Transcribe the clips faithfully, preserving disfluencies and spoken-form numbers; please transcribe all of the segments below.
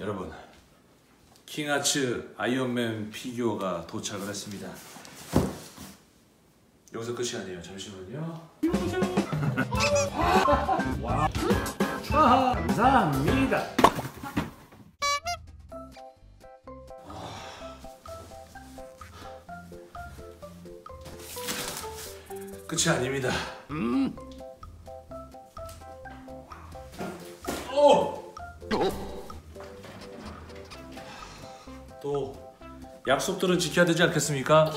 여러분, 킹아츠 아이언맨 피규어가 도착을 했습니다. 여기서 끝이 아니에요. 잠시만요. 와, 감사합니다. 끝이 아닙니다. 음. 오! 또 약속들은 지켜야 되지 않겠습니까?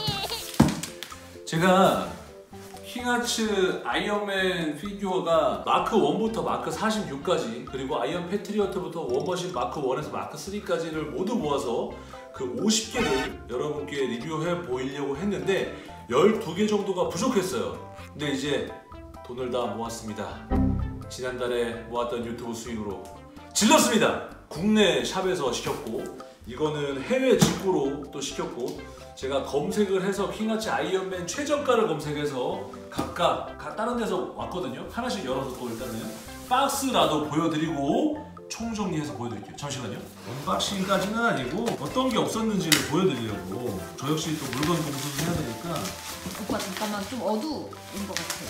제가 킹아츠 아이언맨 피규어가 마크 원부터 마크 사십육까지 그리고 아이언 패트리어트부터 워머신 마크 원에서 마크 쓰리까지를 모두 모아서 그 오십 개를 여러분께 리뷰해 보이려고 했는데 열두 개 정도가 부족했어요. 근데 이제 돈을 다 모았습니다. 지난달에 모았던 유튜브 수익으로 질렀습니다. 국내 샵에서 시켰고 이거는 해외 직구로 또 시켰고 제가 검색을 해서 킹아츠 아이언맨 최저가를 검색해서 각각 다른 데서 왔거든요. 하나씩 열어서 또 일단은 박스라도 보여드리고 총정리해서 보여드릴게요. 잠시만요. 언박싱까지는 아니고 어떤 게 없었는지를 보여드리려고. 저 역시 또 물건 공수를 해야 되니까. 오빠 잠깐만, 좀 어두운 것 같아.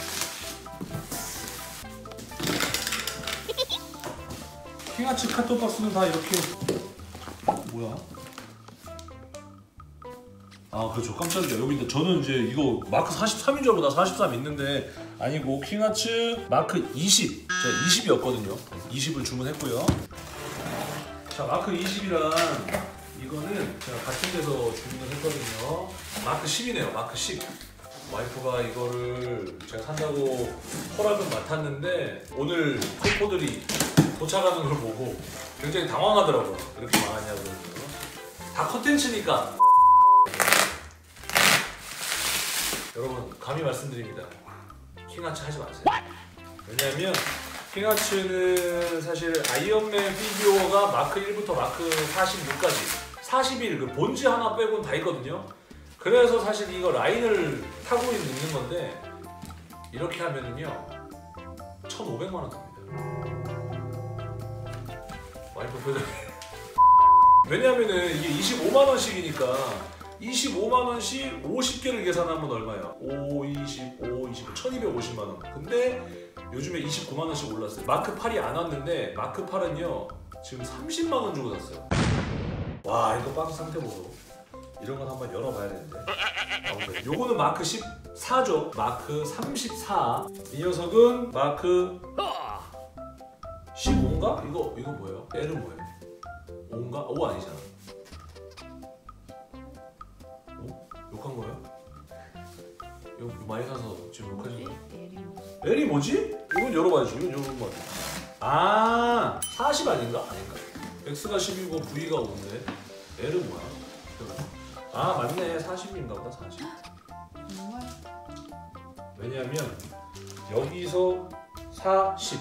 킹아츠 카톡 박스는 다 이렇게. 뭐야? 아 그렇죠, 깜짝이야. 여기 있는데 저는 이제 이거 마크 사십삼인 줄 알고 나 사십삼 있는데 아니고 킹아츠 마크 이십, 제가 이십이었거든요 이십을 주문했고요. 자, 마크 이십이란 이거는 제가 같은 데서 주문을 했거든요. 마크 십이네요. 마크 십. 와이프가 이거를 제가 산다고 허락은 맡았는데 오늘 콜포들이 도착하는 걸 보고 굉장히 당황하더라고요. 이렇게 많았냐고. 다 컨텐츠니까. 여러분, 감히 말씀드립니다. 킹아츠 하지 마세요. 왜냐하면 킹아츠는 사실 아이언맨 피규어가 마크 일부터 마크 사십육까지 사십일 그 본즈 하나 빼고는 다 있거든요. 그래서 사실 이거 라인을 타고 있는 건데 이렇게 하면은요 천오백만 원 갑니다. 와이프 표정. 왜냐면은 이게 이십오만 원씩이니까 이십오만 원씩 오십 개를 계산하면 얼마야? 오, 이십, 오, 이십, 천이백오십만 원. 근데 요즘에 이십구만 원씩 올랐어요. 마크 팔이 안 왔는데 마크 팔은요 지금 삼십만 원 주고 샀어요. 와, 이거 박스 상태 보소. 이런 건 한번 열어봐야 되는데. 아, 요거는 마크 십사죠. 마크 삼십사. 이 녀석은 마크 십오인가? 이거 이거 뭐예요? L은 뭐예요? 오인가? 오 아니잖아. 오? 욕한 거예요? 이거 많이 사서 지금 욕하신 거예요? L이 뭐지? 이건 열어봐야지. 이건 열어보면 뭐 아, 사십 아닌가? 아닌가? X가 십이고 V가 오인데 L은 뭐야? 아, 맞네. 사십인가 보다. 사십. 왜냐면 여기서 사십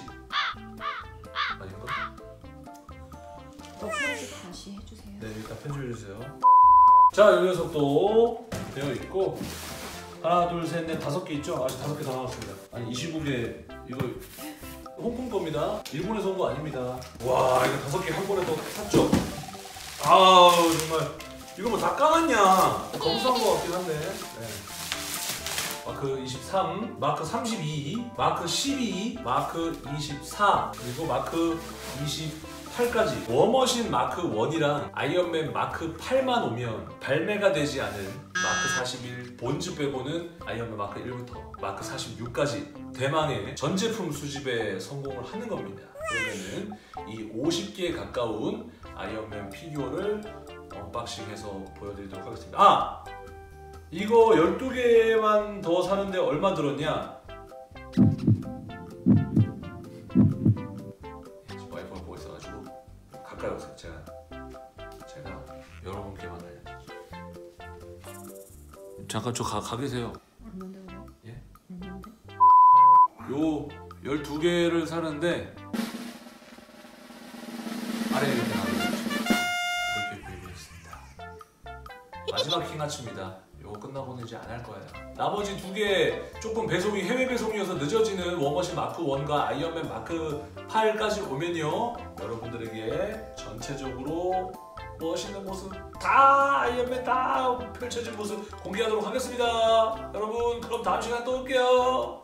아닌가? 또 편집 다시 해주세요. 네, 일단 편집해주세요. 자, 이 녀석도 되어 있고 하나, 둘, 셋, 넷, 다섯 개 있죠? 아직 다섯 개 더 남았습니다. 아니, 이십오 개. 이거 홍콩 겁니다. 일본에서 온 거 아닙니다. 와, 이거 다섯 개 한 번에 더 샀죠? 아우, 정말 이거 뭐 다 까놨냐? 검수한 거 같긴 한데. 네. 마크 이십삼, 마크 삼십이, 마크 십이, 마크 이십사, 그리고 마크 이십팔까지 워머신 마크 일이랑 아이언맨 마크 팔만 오면 발매가 되지 않은 마크 사십일 본즈 빼고는 아이언맨 마크 일부터 마크 사십육까지 대망의 전 제품 수집에 성공을 하는 겁니다. 그러면은 이 오십 개에 가까운 아이언맨 피규어를 언박싱해서 보여드리도록 하겠습니다. 아! 이거 열두 개만 더 사는데 얼마 들었냐? 와이프가 보고 있어가지고 가까이 오세요. 제가 제가 여러분께만 알려드릴게요. 잠깐 저 가, 가 계세요. 얼마인데 그래? 예? 얼마인데? 요 열두 개를 사는데 아래에 이렇게 나와있죠. 이렇게 구입을 했습니다. 마지막 킹아츠입니다. 요거 끝나고는 이제 안 할 거예요. 나머지 두 개 조금 배송이 해외 배송이어서 늦어지는 워머신 마크 일과 아이언맨 마크 팔까지 오면요 여러분들에게 전체적으로 멋있는 모습 다 아이언맨 다 펼쳐진 모습 공개하도록 하겠습니다. 여러분 그럼 다음 시간에 또 올게요.